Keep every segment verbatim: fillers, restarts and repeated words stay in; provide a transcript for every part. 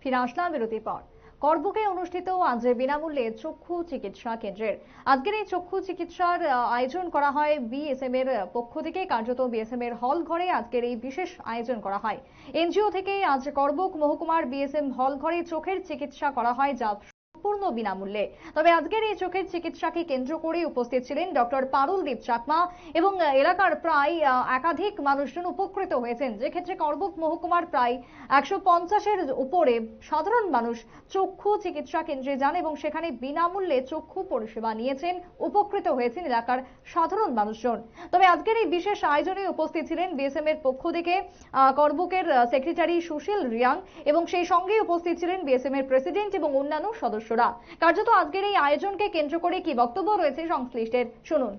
ফিরে আসলাম বিরতির পর। করবুকে অনুষ্ঠিত আজ বিনামূল্যে চক্ষু চিকিৎসা কেন্দ্রের আজকের এই চক্ষু চিকিৎসার আয়োজন করা হয় বিএসএম এর পক্ষ থেকে। কার্যত বিএসএম এর হল ঘরে আজকের এই বিশেষ আয়োজন করা হয়। এনজিও থেকে আজ করবুক মহকুমার বিএসএম হল ঘরে চোখের চিকিৎসা করা হয়, যা সম্পূর্ণ বিনামূল্যে। তবে আজকের এই চোখের চিকিৎসাকে কেন্দ্র করে উপস্থিত ছিলেন ডক্টর পারুলদীপ চাকমা এবং এলাকার প্রায় একাধিক মানুষজন উপকৃত হয়েছেন। যে ক্ষেত্রে করবুক মহকুমার প্রায় একশো পঞ্চাশের উপরে সাধারণ মানুষ চক্ষু চিকিৎসা কেন্দ্রে যান এবং সেখানে বিনামূল্যে চক্ষু পরিষেবা নিয়েছেন, উপকৃত হয়েছেন এলাকার সাধারণ মানুষজন। তবে আজকের এই বিশেষ আয়োজনে উপস্থিত ছিলেন বিএসএম এর পক্ষ থেকে করবুকের সেক্রেটারি সুশীল রিয়াং এবং সেই সঙ্গে উপস্থিত ছিলেন বিএসএম এর প্রেসিডেন্ট এবং অন্যান্য সদস্যরা। কার্যত আজকের এই আয়োজনকে কেন্দ্র করে কি বক্তব্য রয়েছে সংশ্লিষ্টের, শুনুন।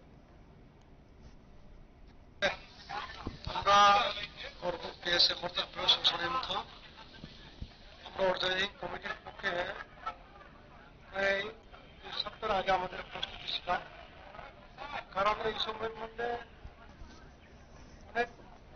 আমরা করবুক বিএসএম অর্থাৎ প্রশাসনিক আমরা অর্গানাইজিং কমিটির পক্ষে প্রায় দুই সপ্তাহ আগে আমাদের প্রস্তুতি ছিল, কারণ এই সময়ের মধ্যে অনেক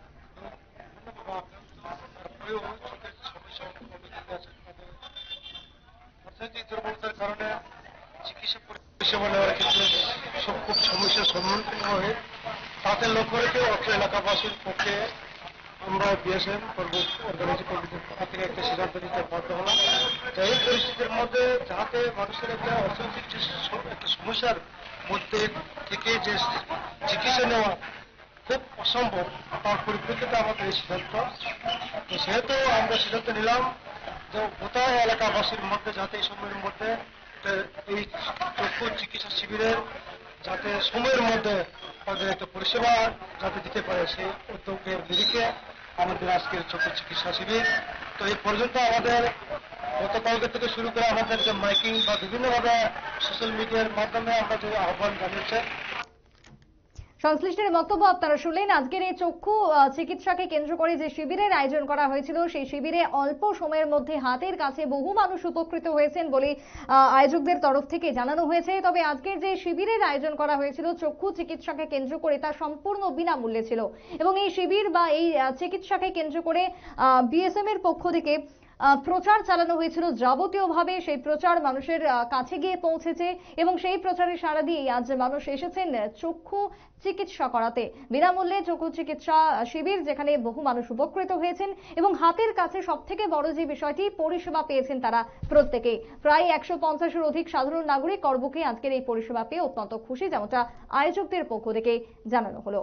অর্থনৈতিক দুর্বলতার কারণে চিকিৎসা পরিষেবা নেওয়ার ক্ষেত্রে সব খুব সমস্যার সম্মুখীন হয়ে তাতে লক্ষ্য রেখে অত্র এলাকাবাসীর পক্ষে আমরা বিএসএম করবুক অর্গানাইজিং কমিটির পক্ষ থেকে একটা সিদ্ধান্ত নিতে বাধ্য হলাম। এই পরিস্থিতির মধ্যে যাতে মানুষের একটা অর্থনৈতিক একটা সমস্যার মধ্যে থেকে যে চিকিৎসা নেওয়া খুব অসম্ভব, তার পরিপ্রেক্ষিতে আমাদের এই সিদ্ধান্ত। তো সেহেতু আমরা সিদ্ধান্ত নিলাম যে গোটা এলাকাবাসীর মধ্যে যাতে এই সময়ের মধ্যে এই চক্ষু চিকিৎসা শিবিরের যাতে সময়ের মধ্যে তাদের একটা পরিষেবা যাতে দিতে পারে সেই উদ্যোগের নিরিখে আমাদের আজকের চক্ষু চিকিৎসা শিবির। তো এই পর্যন্ত আমাদের গতকালকে থেকে শুরু করে আমাদের যে মাইকিং বা বিভিন্নভাবে সোশ্যাল মিডিয়ার মাধ্যমে আমরা যে আহ্বান জানিয়েছে। সংশ্লিষ্টের বক্তব্য আপনারা শুনলেন। আজকের এই চক্ষু চিকিৎসাকে কেন্দ্র করে যে শিবিরের আয়োজন করা হয়েছিল, সেই শিবিরে অল্প সময়ের মধ্যে হাতের কাছে বহু মানুষ উপকৃত হয়েছেন বলে আয়োজকদের তরফ থেকে জানানো হয়েছে। তবে আজকের যে শিবিরের আয়োজন করা হয়েছিল চক্ষু চিকিৎসাকে কেন্দ্র করে, তা সম্পূর্ণ বিনামূল্যে ছিল এবং এই শিবির বা এই চিকিৎসাকে কেন্দ্র করে বিএসএম এর পক্ষ থেকে প্রচার চালানো হয়েছিল যাবতীয়ভাবে। সেই প্রচার মানুষের কাছে গিয়ে পৌঁছেছে এবং সেই প্রচারে সাড়া দিয়ে আজ মানুষ এসেছেন চক্ষু চিকিৎসা করাতে। বিনামূল্যে চক্ষু চিকিৎসা শিবির, যেখানে বহু মানুষ উপকৃত হয়েছেন এবং হাতের কাছে সব থেকে বড় যে বিষয়টি, পরিষেবা পেয়েছেন তারা প্রত্যেকে। প্রায় একশো পঞ্চাশের অধিক সাধারণ নাগরিক করবুকে আজকের এই পরিষেবা পেয়ে অত্যন্ত খুশি, যেমনটা আয়োজকদের পক্ষ থেকে জানানো হলো।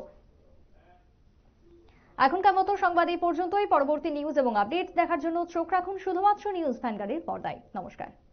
এখনকার মতো সংবাদ এই পর্যন্তই। পরবর্তী নিউজ এবং আপডেট দেখার জন্য চোখ রাখুন শুধুমাত্র নিউজ ভ্যানগার্ডের পর্দায়। নমস্কার।